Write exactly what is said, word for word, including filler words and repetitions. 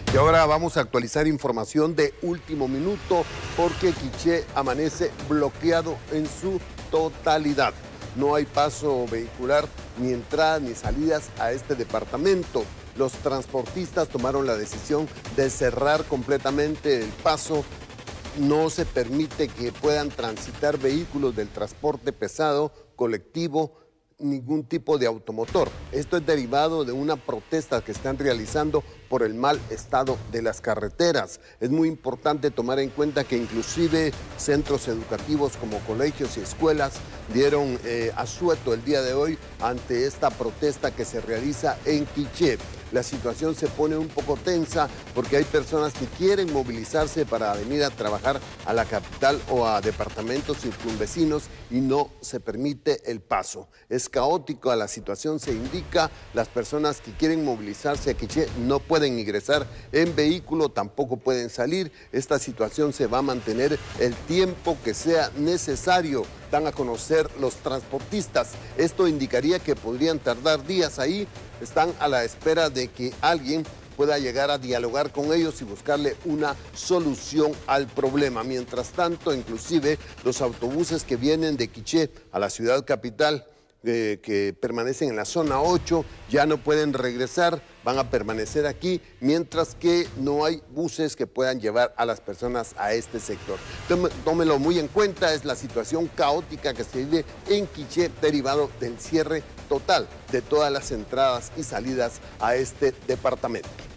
Y ahora vamos a actualizar información de último minuto porque Quiché amanece bloqueado en su totalidad. No hay paso vehicular, ni entradas ni salidas a este departamento. Los transportistas tomaron la decisión de cerrar completamente el paso. No se permite que puedan transitar vehículos del transporte pesado, colectivo, ningún tipo de automotor. Esto es derivado de una protesta que están realizando por el mal estado de las carreteras. Es muy importante tomar en cuenta que inclusive centros educativos como colegios y escuelas dieron eh, asueto el día de hoy ante esta protesta que se realiza en Quiché. La situación se pone un poco tensa porque hay personas que quieren movilizarse para venir a trabajar a la capital o a departamentos circunvecinos y no se permite el paso. Es caótica la situación, se indica, las personas que quieren movilizarse a Quiché no pueden ingresar en vehículo, tampoco pueden salir. Esta situación se va a mantener el tiempo que sea necesario. Dan a conocer los transportistas. Esto indicaría que podrían tardar días ahí. Están a la espera de que alguien pueda llegar a dialogar con ellos y buscarle una solución al problema. Mientras tanto, inclusive los autobuses que vienen de Quiché a la ciudad capital, eh, que permanecen en la zona ocho, ya no pueden regresar, van a permanecer aquí, mientras que no hay buses que puedan llevar a las personas a este sector. Tómelo muy en cuenta, es la situación caótica que se vive en Quiché derivado del cierre total de todas las entradas y salidas a este departamento.